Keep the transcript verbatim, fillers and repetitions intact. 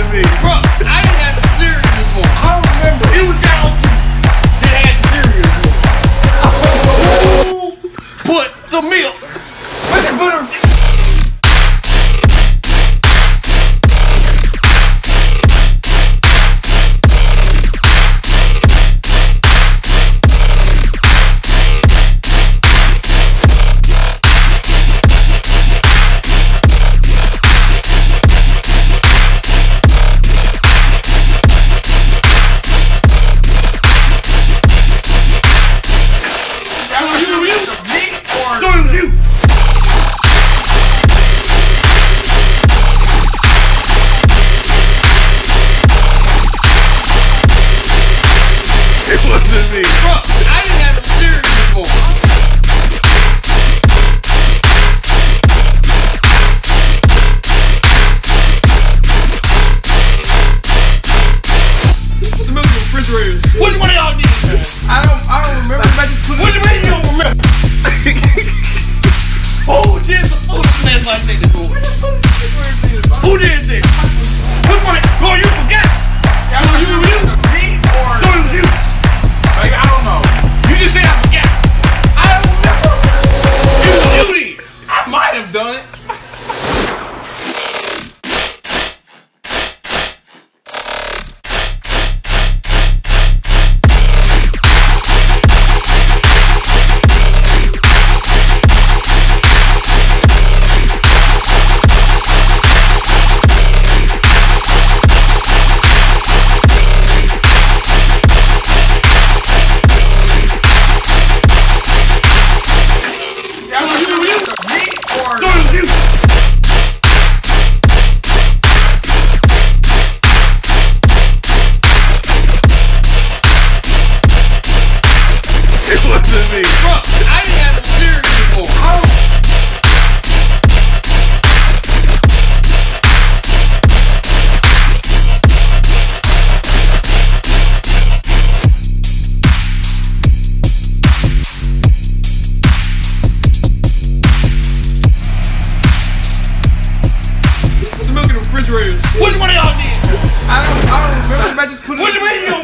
wasn't me. Bro, I didn't have the cereal before. I don't remember. It was y'all two that had the cereal before. Put the milk. Put the butter. Me. Bro, I didn't have the cereal before. Put the milk in the refrigerator. Which one of y'all did? I don't I don't remember. I just put it. What do you mean you don't remember? Who did the food smells like that before? Who did that? Which one? Oh, you forgot. Yeah, was you you? Me or so it was you? Like, I don't know. You just said I forgot. I don't remember. You, you did. I might have done it. Me. Bro, I didn't have the cereal before. I don't... Put the milk in the refrigerator. Which one of y'all did? I don't, I don't remember. I just put it. What do you mean you don't